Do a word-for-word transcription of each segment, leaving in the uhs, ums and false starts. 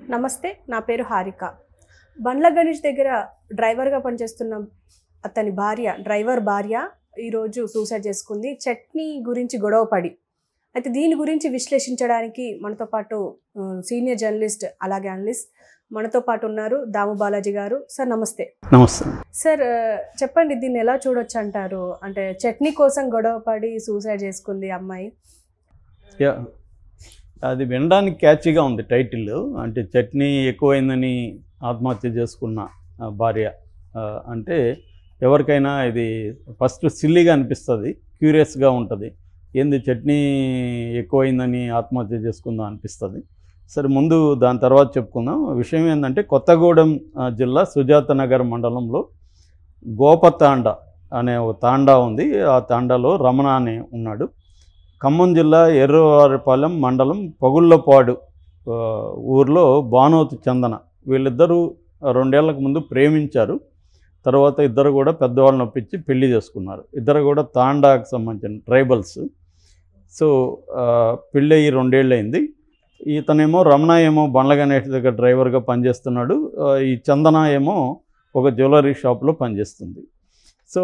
నమస్తే, నా పేరు హారిక. బండ్ల గణేష్ దగ్గర డ్రైవర్గా పనిచేస్తున్న అతని భార్య డ్రైవర్ భార్య ఈరోజు సూసైడ్ చేసుకుంది. చట్నీ గురించి గొడవ పడి. అయితే దీని గురించి విశ్లేషించడానికి మనతో పాటు సీనియర్ జర్నలిస్ట్ అలాగే అనలిస్ట్ మనతో పాటు ఉన్నారు దాము బాలాజీ గారు. సార్ నమస్తే. నమస్తే సార్, చెప్పండి, దీన్ని ఎలా చూడొచ్చు అంటారు? అంటే చట్నీ కోసం గొడవ పడి సూసైడ్ చేసుకుంది అమ్మాయి. యా అది వినడానికి క్యాచీగా ఉంది టైటిల్. అంటే చట్నీ ఎక్కువైందని ఆత్మహత్య చేసుకున్న భార్య అంటే ఎవరికైనా ఇది ఫస్ట్ సిల్లీగా అనిపిస్తుంది, క్యూరియస్గా ఉంటుంది. ఏంది చట్నీ ఎక్కువైందని ఆత్మహత్య చేసుకుందా అనిపిస్తుంది. సరే, ముందు దాని తర్వాత చెప్పుకుందాం. విషయం ఏంటంటే కొత్తగూడెం జిల్లా సుజాత నగర్ మండలంలో గోపతాండ అనే ఒక తాండా ఉంది. ఆ తాండాలో రమణ అనే ఉన్నాడు. ఖమ్మం జిల్లా ఎర్రవారిపాలెం మండలం పగుళ్ళపాడు ఊర్లో భానోతు చందన వీళ్ళిద్దరూ రెండేళ్లకు ముందు ప్రేమించారు. తర్వాత ఇద్దరు కూడా పెద్దవాళ్ళని ఒప్పించి పెళ్లి చేసుకున్నారు. ఇద్దరు కూడా తాండాకు సంబంధించిన ట్రైబల్స్. సో పెళ్ళయి రెండేళ్ళు అయింది. ఇతనేమో రమణ ఏమో బండ్ల గణేష్ దగ్గర డ్రైవర్గా పనిచేస్తున్నాడు. ఈ చందన ఏమో ఒక జ్యువెలరీ షాప్లో పనిచేస్తుంది. సో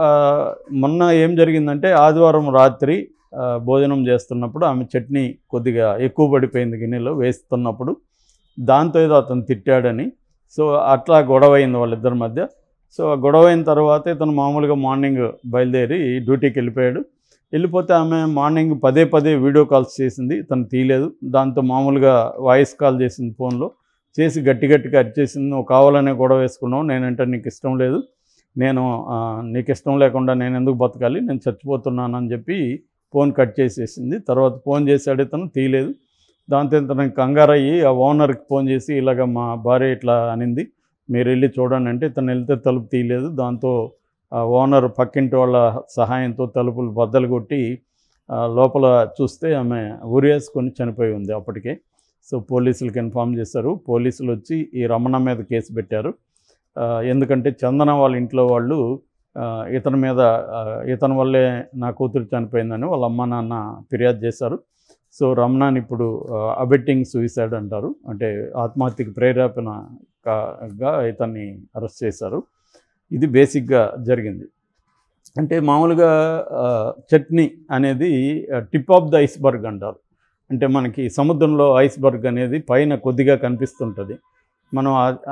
మొన్న ఏం జరిగిందంటే ఆదివారం రాత్రి భోజనం చేస్తున్నప్పుడు ఆమె చట్నీ కొద్దిగా ఎక్కువ పడిపోయింది గిన్నెలో వేస్తున్నప్పుడు. దాంతో ఏదో అతను తిట్టాడని సో అట్లా గొడవ అయింది వాళ్ళిద్దరి మధ్య. సో ఆ గొడవ అయిన తర్వాత ఇతను మామూలుగా మార్నింగ్ బయలుదేరి డ్యూటీకి వెళ్ళిపోయాడు. వెళ్ళిపోతే ఆమె మార్నింగ్ పదే పదే వీడియో కాల్స్ చేసింది, తను తీయలేదు. దాంతో మామూలుగా వాయిస్ కాల్ చేసింది ఫోన్లో. చేసి గట్టి గట్టిగా అరిచేసింది, నువ్వు కావాలనే గొడవ వేసుకున్నావు, నేనంటే నీకు ఇష్టం లేదు, నేను నీకు ఇష్టం లేకుండా నేను ఎందుకు బతకాలి, నేను చచ్చిపోతున్నానని చెప్పి ఫోన్ కట్ చేసేసింది. తర్వాత ఫోన్ చేశాడు, ఇతను తీయలేదు. దాంతో ఇతను కంగారయ్యి ఆ ఓనర్కి ఫోన్ చేసి ఇలాగ మా భార్య ఇట్లా అనింది, మీరు వెళ్ళి చూడండి అంటే ఇతను వెళ్తే తలుపు తీయలేదు. దాంతో ఆ ఓనర్ పక్కింటి వాళ్ళ సహాయంతో తలుపులు బద్దలు కొట్టి లోపల చూస్తే ఆమె ఉరేసుకొని చనిపోయి ఉంది అప్పటికే. సో పోలీసులకు ఇన్ఫామ్ చేశారు. పోలీసులు వచ్చి ఈ రమణ మీద కేసు పెట్టారు. ఎందుకంటే చందన వాళ్ళ ఇంట్లో వాళ్ళు ఇతని మీద ఇతని వల్లే నా కూతురు చనిపోయిందని వాళ్ళ అమ్మ నాన్న ఫిర్యాదు చేశారు. సో రమణాని ఇప్పుడు అబెట్టింగ్ సూసైడ్ అంటారు, అంటే ఆత్మహత్యకి ప్రేరేపణగా ఇతన్ని అరెస్ట్ చేశారు. ఇది బేసిక్గా జరిగింది. అంటే మామూలుగా చట్నీ అనేది టిప్ ఆఫ్ ద ఐస్బర్గ్ అంటారు. అంటే మనకి సముద్రంలో ఐస్బర్గ్ అనేది పైన కొద్దిగా కనిపిస్తుంటుంది. మనం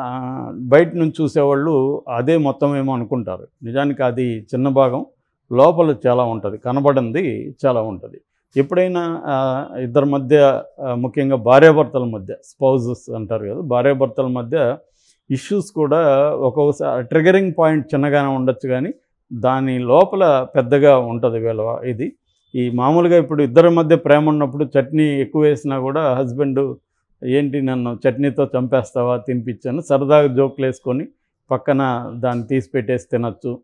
బయట నుంచి చూసేవాళ్ళు అదే మొత్తం ఏమో అనుకుంటారు. నిజానికి అది చిన్న భాగం, లోపల చాలా ఉంటుంది, కనబడింది చాలా ఉంటుంది. ఎప్పుడైనా ఇద్దరి మధ్య, ముఖ్యంగా భార్యాభర్తల మధ్య, స్పౌజెస్ అంటారు కదా, భార్యాభర్తల మధ్య ఇష్యూస్ కూడా ఒక్కొక్కసారి ట్రిగరింగ్ పాయింట్ చిన్నగానే ఉండొచ్చు, కానీ దాని లోపల పెద్దగా ఉంటుంది వీళ్ళ ఇది. ఈ మామూలుగా ఇప్పుడు ఇద్దరి మధ్య ప్రేమ ఉన్నప్పుడు చట్నీ ఎక్కువ వేసినా కూడా హస్బెండ్ ఏంటి నన్ను చట్నీతో చంపేస్తావా, తినిపించాను, సరదాగా జోకులు వేసుకొని పక్కన దాన్ని తీసి పెట్టేసి తినచ్చు,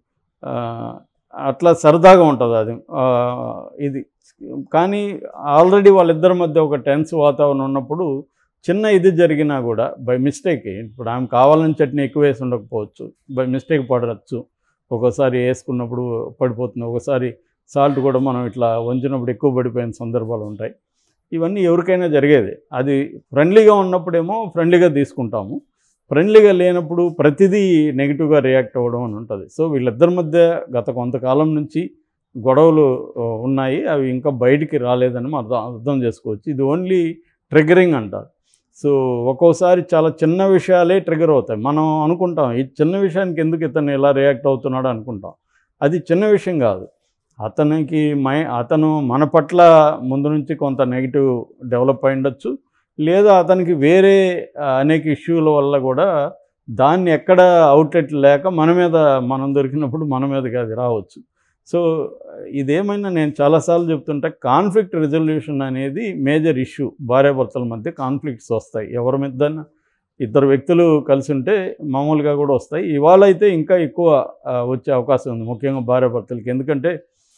అట్లా సరదాగా ఉంటుంది అది ఇది. కానీ ఆల్రెడీ వాళ్ళిద్దరి మధ్య ఒక టెన్స్ వాతావరణం ఉన్నప్పుడు చిన్న ఇది జరిగినా కూడా బై మిస్టేక్, ఇప్పుడు ఆమె కావాలని చట్నీ ఎక్కువ వేసి ఉండకపోవచ్చు, బై మిస్టేక్ పడవచ్చు. ఒక్కోసారి వేసుకున్నప్పుడు పడిపోతుంది, ఒకసారి సాల్ట్ కూడా మనం ఇట్లా వంచినప్పుడు ఎక్కువ పడిపోయిన సందర్భాలు ఉంటాయి. ఇవన్నీ ఎవరికైనా జరిగేది. అది ఫ్రెండ్లీగా ఉన్నప్పుడేమో ఫ్రెండ్లీగా తీసుకుంటాము, ఫ్రెండ్లీగా లేనప్పుడు ప్రతిదీ నెగిటివ్గా రియాక్ట్ అవ్వడం అని ఉంటుంది. సో వీళ్ళిద్దరి మధ్య గత కొంతకాలం నుంచి గొడవలు ఉన్నాయి, అవి ఇంకా బయటికి రాలేదని మనం అర్థం అర్థం చేసుకోవచ్చు. ఇది ఓన్లీ ట్రిగరింగ్ అంటారు. సో ఒక్కోసారి చాలా చిన్న విషయాలే ట్రిగర్ అవుతాయి. మనం అనుకుంటాం ఈ చిన్న విషయానికి ఎందుకు ఇతను ఇలా రియాక్ట్ అవుతున్నాడు అనుకుంటాం. అది చిన్న విషయం కాదు. అతనికి మై అతను మన పట్ల ముందు నుంచి కొంత నెగిటివ్ డెవలప్ అయి ఉండొచ్చు, లేదా అతనికి వేరే అనేక ఇష్యూల వల్ల కూడా దాన్ని ఎక్కడ అవుట్లెట్ లేక మన మీద మనం దొరికినప్పుడు మన మీదకి అది రావచ్చు. సో ఇదేమైనా నేను చాలాసార్లు చెప్తుంటే కాన్ఫ్లిక్ట్ రెజల్యూషన్ అనేది మేజర్ ఇష్యూ. భార్యాభర్తల మధ్య కాన్ఫ్లిక్ట్స్ వస్తాయి, ఎవరి మీద ఇద్దరు వ్యక్తులు కలిసి ఉంటే మామూలుగా కూడా వస్తాయి. ఇవాళ అయితే ఇంకా ఎక్కువ వచ్చే అవకాశం ఉంది, ముఖ్యంగా భార్యాభర్తలకి. ఎందుకంటే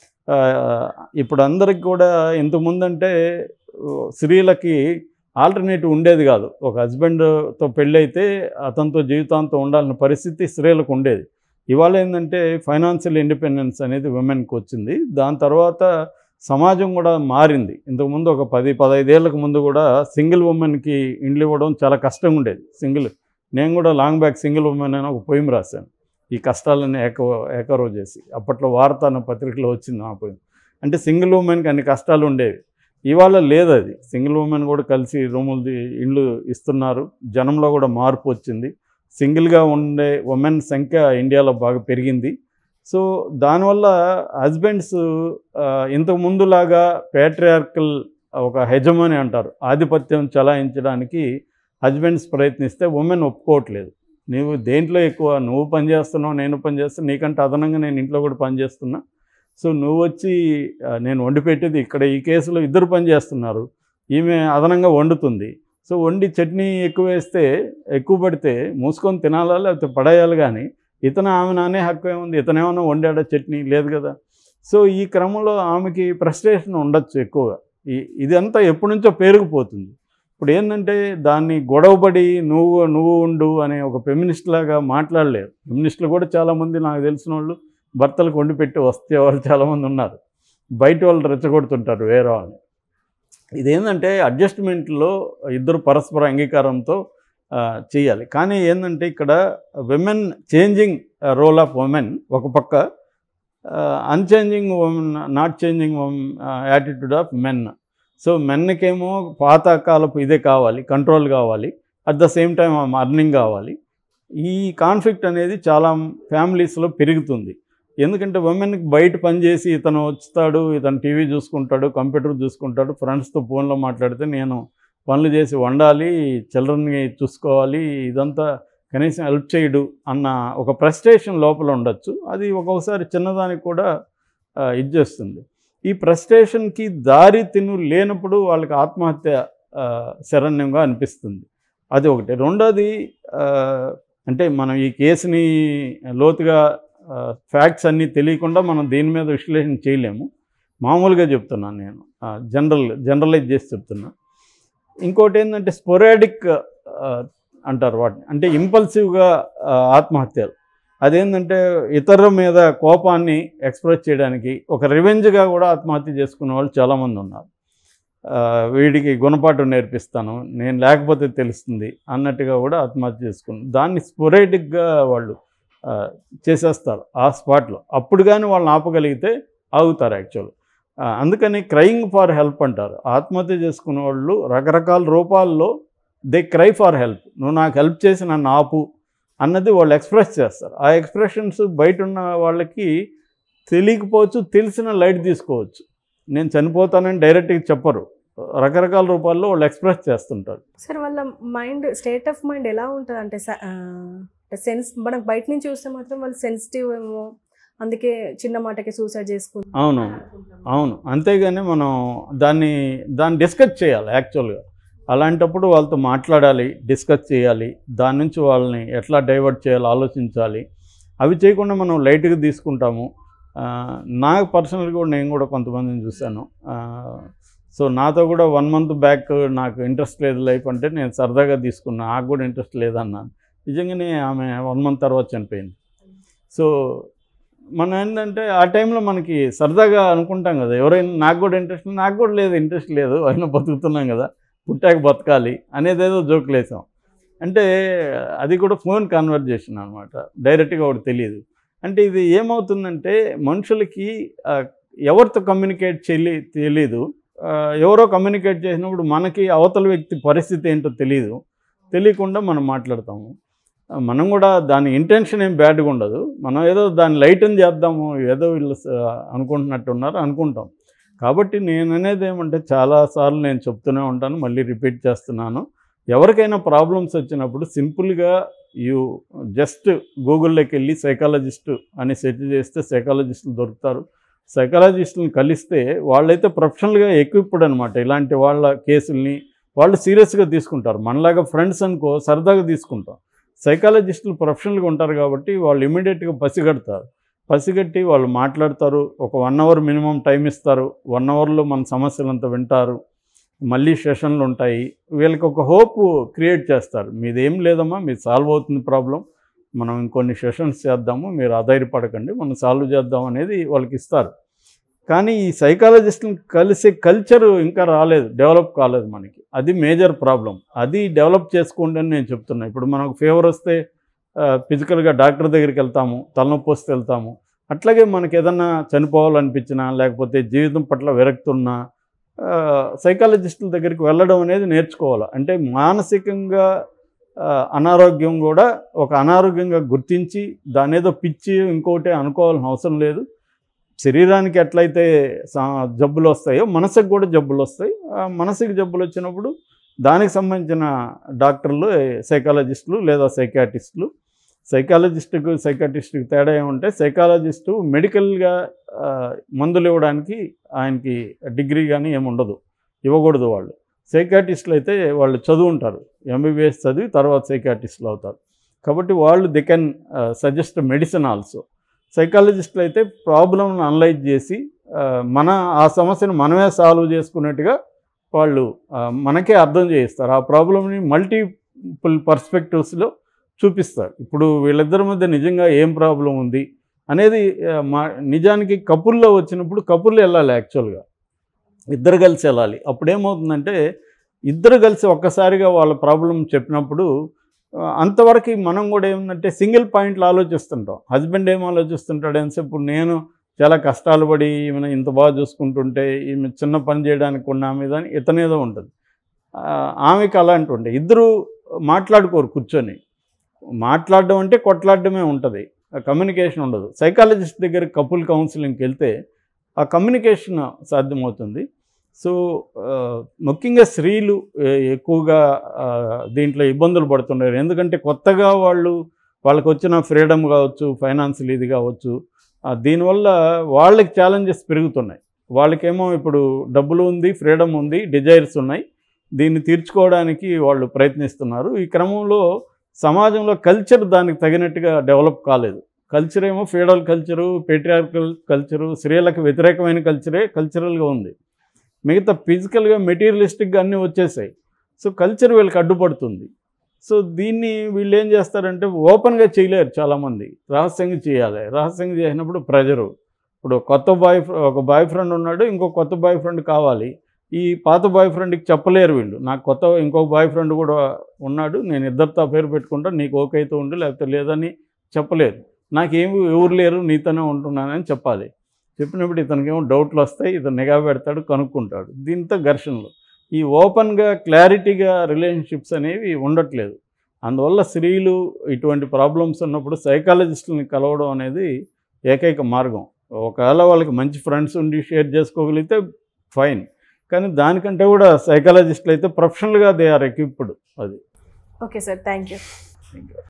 ఇప్పుడు అందరికి కూడా ఇంతకుముందు అంటే స్త్రీలకి ఆల్టర్నేటివ్ ఉండేది కాదు. ఒక హస్బెండ్తో పెళ్ళైతే అతనితో జీవితాంతం ఉండాలన్న పరిస్థితి స్త్రీలకు ఉండేది. ఇవాళ ఏంటంటే ఫైనాన్షియల్ ఇండిపెండెన్స్ అనేది ఉమెన్కి వచ్చింది. దాని తర్వాత సమాజం కూడా మారింది. ఇంతకుముందు ఒక పది పదహైదేళ్లకు ముందు కూడా సింగిల్ ఉమెన్కి ఇండ్లు ఇవ్వడం చాలా కష్టంగా ఉండేది. సింగిల్ నేను కూడా లాంగ్ బ్యాక్ సింగిల్ ఉమెన్ అని ఒక పోయిం రాశాను, ఈ కష్టాలన్నీ ఏక ఏకరో చేసి. అప్పట్లో వార్త అన్న పత్రికలో వచ్చింది ఆ పోయిం. అంటే సింగిల్ ఉమెన్కి అన్ని కష్టాలు ఉండేవి. ఇవాళ లేదు అది. సింగిల్ ఉమెన్ కూడా కలిసి రూములు ఇండ్లు ఇస్తున్నారు. జనంలో కూడా మార్పు వచ్చింది. సింగిల్గా ఉండే ఉమెన్ సంఖ్య ఇండియాలో బాగా పెరిగింది. సో దానివల్ల హస్బెండ్స్ ఇంతకు ముందులాగా ప్యాట్రియార్కల్ ఒక హెజమని అంటారు, ఆధిపత్యం చలాయించడానికి హస్బెండ్స్ ప్రయత్నిస్తే ఉమెన్ ఒప్పుకోవట్లేదు. నీవు దేంట్లో ఎక్కువ, నువ్వు పని చేస్తున్నావు, నేను పని చేస్తాను, నీకంటే అదనంగా నేను ఇంట్లో కూడా పని చేస్తున్నా, సో నువ్వు వచ్చి నేను వండి పెట్టేది ఇక్కడ ఈ కేసులో ఇద్దరు పని చేస్తున్నారు, ఈమె అదనంగా వండుతుంది, సో వండి చట్నీ ఎక్కువ వేస్తే ఎక్కువ పడితే మూసుకొని తినాలా లేకపోతే పడేయాలి, కానీ ఇతను ఆమె నానే హక్కు ఏముంది, ఇతనేమన్నా వండాడా చట్నీ లేదు కదా. సో ఈ క్రమంలో ఆమెకి ఫ్రస్ట్రేషన్ ఉండొచ్చు ఎక్కువగా. ఈ ఇదంతా ఎప్పటి నుంచో పేరుకుపోతుంది. ఇప్పుడు ఏంటంటే దాన్ని గొడవపడి నువ్వు నువ్వు ఉండు అనే ఒక ఫెమినిస్ట్ లాగా మాట్లాడలేరు. ఫెమినిస్టులు కూడా చాలామంది నాకు తెలిసిన వాళ్ళు భర్తలకు వండి పెట్టి వస్తే వాళ్ళు చాలామంది ఉన్నారు. బయట వాళ్ళు రెచ్చగొడుతుంటారు వేరే వాళ్ళని. ఇదేంటంటే అడ్జస్ట్మెంట్లో ఇద్దరు పరస్పర అంగీకారంతో చేయాలి. కానీ ఏంటంటే ఇక్కడ women changing role of women ఒక పక్క, unchanging women not changing attitude of men. So మెన్కేమో పాత కాలపు ఇదే కావాలి, కంట్రోల్ కావాలి, at the same time earning కావాలి. ఈ కాన్ఫ్లిక్ట్ అనేది చాలా ఫ్యామిలీస్లో పెరుగుతుంది. ఎందుకంటే ఉమెన్కి బయట పనిచేసి ఇతను వస్తాడు, ఇతను టీవీ చూసుకుంటాడు, కంప్యూటర్ చూసుకుంటాడు, ఫ్రెండ్స్తో ఫోన్లో మాట్లాడితే నేను పనులు చేసి వండాలి, చిల్డ్రన్ని చూసుకోవాలి, ఇదంతా కనీసం హెల్ప్ చేయడు అన్న ఒక ఫ్రస్ట్రేషన్ లోపల ఉండొచ్చు. అది ఒక్కొక్కసారి చిన్నదానికి కూడా ఇది చేస్తుంది. ఈ ఫ్రస్ట్రేషన్కి దారి తిను లేనప్పుడు వాళ్ళకి ఆత్మహత్య శరణ్యంగా అనిపిస్తుంది. అది ఒకటి. రెండోది అంటే మనం ఈ కేసుని లోతుగా ఫ్యాక్ట్స్ అన్నీ తెలియకుండా మనం దీని మీద విశ్లేషణ చేయలేము. మామూలుగా చెప్తున్నాను నేను, జనరల్ జనరలైజ్ చేసి చెప్తున్నా. ఇంకోటి ఏంటంటే స్పొరాడిక్ అంటారు వాటిని, అంటే ఇంపల్సివ్గా ఆత్మహత్యలు. అదేంటంటే ఇతరుల మీద కోపాన్ని ఎక్స్ప్రెస్ చేయడానికి ఒక రివెంజ్గా కూడా ఆత్మహత్య చేసుకునే వాళ్ళు చాలామంది ఉన్నారు. వీడికి గుణపాఠం నేర్పిస్తాను, నేను లేకపోతే తెలుస్తుంది అన్నట్టుగా కూడా ఆత్మహత్య చేసుకున్నాను. దాన్ని స్పొరాడిక్గా వాళ్ళు చేసేస్తారు ఆ స్పాట్లో. అప్పుడు కానీ వాళ్ళని ఆపగలిగితే ఆగుతారు యాక్చువల్. అందుకని క్రైయింగ్ ఫర్ హెల్ప్ అంటారు. ఆత్మహత్య చేసుకునే వాళ్ళు రకరకాల రూపాల్లో దే క్రై ఫర్ హెల్ప్. నువ్వు నాకు హెల్ప్ చేసి నన్ను ఆపు అన్నది వాళ్ళు ఎక్స్ప్రెస్ చేస్తారు. ఆ ఎక్స్ప్రెషన్స్ బయట ఉన్న వాళ్ళకి తెలియకపోవచ్చు, తెలిసిన లైట్ తీసుకోవచ్చు. నేను చనిపోతానని డైరెక్ట్గా చెప్పరు, రకరకాల రూపాల్లో వాళ్ళు ఎక్స్ప్రెస్ చేస్తుంటారు. సార్ వాళ్ళ మైండ్ స్టేట్ ఆఫ్ మైండ్ ఎలా ఉంటుంది అంటే సెన్స్, మనకు బయట నుంచి చూస్తే మాత్రం వాళ్ళు సెన్సిటివ్ ఏమో, అందుకే చిన్న మాటకి సూసైడ్ చేసుకుంటారు. అవును అవును అంతేగాని మనం దాన్ని దాన్ని డిస్కస్ చేయాలి యాక్చువల్గా. అలాంటప్పుడు వాళ్ళతో మాట్లాడాలి, డిస్కస్ చేయాలి, దాని నుంచి వాళ్ళని ఎట్లా డైవర్ట్ చేయాలో ఆలోచించాలి. అవి చేయకుండా మనం లైట్గా తీసుకుంటాము. నాకు పర్సనల్గా కూడా నేను కూడా కొంతమందిని చూశాను. సో నాతో కూడా వన్ మంత్ బ్యాక్ నాకు ఇంట్రెస్ట్ లేదు లైఫ్ అంటే నేను సరదాగా తీసుకున్నా, నాకు కూడా ఇంట్రెస్ట్ లేదన్నాను. నిజంగానే ఆమె వన్ మంత్ తర్వాత చనిపోయింది. సో మనం ఏంటంటే ఆ టైంలో మనకి సరదాగా అనుకుంటాం కదా, ఎవరైనా నాకు కూడా ఇంట్రెస్ట్, నాకు కూడా లేదు ఇంట్రెస్ట్ లేదు, అయినా బతుకుతున్నాం కదా, పుట్టాక బతకాలి అనేది ఏదో జోకులు వేసాం. అంటే అది కూడా ఫోన్ కన్వర్జేషన్ అనమాట, డైరెక్ట్గా ఒకటి తెలియదు. అంటే ఇది ఏమవుతుందంటే మనుషులకి ఎవరితో కమ్యూనికేట్ చేయలే తెలీదు ఎవరో కమ్యూనికేట్ చేసినప్పుడు మనకి అవతల వ్యక్తి పరిస్థితి ఏంటో తెలియదు, తెలియకుండా మనం మాట్లాడతాము. మనం కూడా దాని ఇంటెన్షన్ ఏం బ్యాడ్గా ఉండదు, మనం ఏదో దాన్ని లైటన్ చేద్దాము, ఏదో వీళ్ళు అనుకుంటున్నట్టున్నారు అనుకుంటాం. కాబట్టి నేను అనేది ఏమంటే చాలాసార్లు నేను చెప్తూనే ఉంటాను, మళ్ళీ రిపీట్ చేస్తున్నాను. ఎవరికైనా ప్రాబ్లమ్స్ వచ్చినప్పుడు సింపుల్గా యూ జస్ట్ గూగుల్లోకి వెళ్ళి సైకాలజిస్టు అని సెర్చ్ చేస్తే సైకాలజిస్టులు దొరుకుతారు. సైకాలజిస్టులను కలిస్తే వాళ్ళైతే ప్రొఫెషనల్గా ఎక్విప్డ్ అనమాట. ఇలాంటి వాళ్ళ కేసుల్ని వాళ్ళు సీరియస్గా తీసుకుంటారు. మనలాగా ఫ్రెండ్స్ అనుకో సరదాగా తీసుకుంటాం. సైకాలజిస్టులు ప్రొఫెషనల్గా ఉంటారు కాబట్టి వాళ్ళు ఇమీడియట్గా పసిగడతారు. పసిగట్టి వాళ్ళు మాట్లాడతారు. ఒక వన్ అవర్ మినిమం టైం ఇస్తారు. వన్ అవర్లో మన సమస్యలంతా వింటారు. మళ్ళీ సెషన్లు ఉంటాయి. వీళ్ళకి ఒక హోప్ క్రియేట్ చేస్తారు. మీదేం లేదమ్మా, మీరు సాల్వ్ అవుతుంది ప్రాబ్లం, మనం ఇంకొన్ని సెషన్స్ చేద్దాము, మీరు ఆధారపడకండి, మనం సాల్వ్ చేద్దాం అనేది వాళ్ళకి ఇస్తారు. కానీ ఈ సైకాలజిస్ట్ని కలిసే కల్చర్ ఇంకా రాలేదు, డెవలప్ కాలేదు మనకి. అది మేజర్ ప్రాబ్లం. అది డెవలప్ చేసుకోండి అని నేను చెప్తున్నా. ఇప్పుడు మనకు ఫీవర్ వస్తే ఫిజికల్గా డాక్టర్ దగ్గరికి వెళ్తాము, తలనొప్పి వస్తే వెళ్తాము. అట్లాగే మనకి ఏదన్నా చనిపోవాలనిపించినా లేకపోతే జీవితం పట్ల విరక్తున్నా సైకాలజిస్టుల దగ్గరికి వెళ్ళడం అనేది నేర్చుకోవాలి. అంటే మానసికంగా అనారోగ్యం కూడా ఒక అనారోగ్యంగా గుర్తించి దాని ఏదో పిచ్చి ఇంకోటి అనుకోవాల్సిన అవసరం లేదు. శరీరానికి ఎట్లయితే జబ్బులు వస్తాయో మనసుకు కూడా జబ్బులు వస్తాయి. మనసుకి జబ్బులు వచ్చినప్పుడు దానికి సంబంధించిన డాక్టర్లు సైకాలజిస్టులు లేదా సైకాట్రిస్టులు. సైకాలజిస్టుకు సైకాట్రిస్టుకి తేడా ఏమంటే సైకాలజిస్టు మెడికల్గా మందులు ఇవ్వడానికి ఆయనకి డిగ్రీ కానీ ఏముండదు, ఇవ్వకూడదు. వాళ్ళు సైకాట్రిస్టులు అయితే వాళ్ళు చదువుంటారు, ఎంబీబీఎస్ చదివి తర్వాత సైకాట్రిస్టులు అవుతారు. కాబట్టి వాళ్ళు they can suggest medicine also. సైకాలజిస్టులు అయితే ప్రాబ్లంను అనలైజ్ చేసి మన ఆ సమస్యను మనమే సాల్వ్ చేసుకున్నట్టుగా వాళ్ళు మనకే అర్థం చేయిస్తారు. ఆ ప్రాబ్లమ్ని మల్టిపుల్ పర్స్పెక్టివ్స్లో చూపిస్తారు. ఇప్పుడు వీళ్ళిద్దరి మధ్య నిజంగా ఏం ప్రాబ్లం ఉంది అనేది మా నిజానికి కపుల్లో వచ్చినప్పుడు కపుల్లో వెళ్ళాలి. యాక్చువల్గా ఇద్దరు కలిసి వెళ్ళాలి. అప్పుడు ఏమవుతుందంటే ఇద్దరు కలిసి ఒక్కసారిగా వాళ్ళ ప్రాబ్లం చెప్పినప్పుడు అంతవరకు మనం కూడా ఏముందంటే సింగిల్ పాయింట్లు ఆలోచిస్తుంటాం. హస్బెండ్ ఏం ఆలోచిస్తుంటాడు ఎంతసేపు, ఇప్పుడు నేను చాలా కష్టాలు పడి ఈమె ఇంత బాగా చూసుకుంటుంటే ఈమె చిన్న పని చేయడానికి ఉన్న మీద ఇతనేదో ఉంటుంది. ఆమెకి అలాంటి ఉంటాయి. ఇద్దరు మాట్లాడుకోరు, కూర్చొని మాట్లాడడం అంటే కొట్లాడడమే ఉంటుంది, కమ్యూనికేషన్ ఉండదు. సైకాలజిస్ట్ దగ్గర కపుల్ కౌన్సిలింగ్కి వెళ్తే ఆ కమ్యూనికేషన్ సాధ్యమవుతుంది. సో ముఖ్యంగా స్త్రీలు ఎక్కువగా దీంట్లో ఇబ్బందులు పడుతున్నారు. ఎందుకంటే కొత్తగా వాళ్ళు వాళ్ళకి వచ్చిన ఫ్రీడమ్ కావచ్చు, ఫైనాన్షియల్ ఇది కావచ్చు, దీనివల్ల వాళ్ళకి ఛాలెంజెస్ పెరుగుతున్నాయి. వాళ్ళకేమో ఇప్పుడు డబ్బులు ఉంది, ఫ్రీడమ్ ఉంది, డిజైర్స్ ఉన్నాయి, దీన్ని తీర్చుకోవడానికి వాళ్ళు ప్రయత్నిస్తున్నారు. ఈ క్రమంలో సమాజంలో కల్చర్ దానికి తగినట్టుగా డెవలప్ కాలేదు. కల్చర్ ఏమో ఫీడల్ కల్చరు, పేట్రియార్కల్ కల్చరు, స్త్రీలకు వ్యతిరేకమైన కల్చరే కల్చరల్గా ఉంది. మిగతా ఫిజికల్గా మెటీరియలిస్టిక్గా అన్నీ వచ్చేసాయి. సో కల్చర్ వీళ్ళకి అడ్డుపడుతుంది. సో దీన్ని వీళ్ళు ఏం చేస్తారంటే ఓపెన్గా చేయలేరు చాలామంది, రహస్యంగా చేయాలి. రహస్యంగా చేసినప్పుడు ప్రెజరు. ఇప్పుడు కొత్త బాయ్ ఒక బాయ్ ఫ్రెండ్ ఉన్నాడు, ఇంకో కొత్త బాయ్ ఫ్రెండ్ కావాలి. ఈ పాత బాయ్ ఫ్రెండ్కి చెప్పలేరు వీళ్ళు, నాకు కొత్త ఇంకో బాయ్ ఫ్రెండ్ కూడా ఉన్నాడు, నేను ఇద్దరితో పేరు పెట్టుకుంటా, నీకు ఓకే అయితే ఉండు లేకపోతే లేదని చెప్పలేరు. నాకేమి ఎవరు లేరు, నీతోనే ఉంటున్నానని చెప్పాలి. చెప్పినప్పుడు ఇతనికేమో డౌట్లు వస్తాయి, ఇతను నిఘా పెడతాడు, కనుక్కుంటాడు. దీంతో ఘర్షణలు. ఈ ఓపెన్గా క్లారిటీగా రిలేషన్షిప్స్ అనేవి ఉండట్లేదు. అందువల్ల స్త్రీలు ఇటువంటి ప్రాబ్లమ్స్ ఉన్నప్పుడు సైకాలజిస్టులని కలవడం అనేది ఏకైక మార్గం. ఒకవేళ వాళ్ళకి మంచి ఫ్రెండ్స్ ఉండి షేర్ చేసుకోగలిగితే ఫైన్, కానీ దానికంటే కూడా సైకాలజిస్టులు అయితే ప్రొఫెషనల్గా దే ఆర్ ఎక్విప్డ్. అది ఓకే సార్, థ్యాంక్ యూ.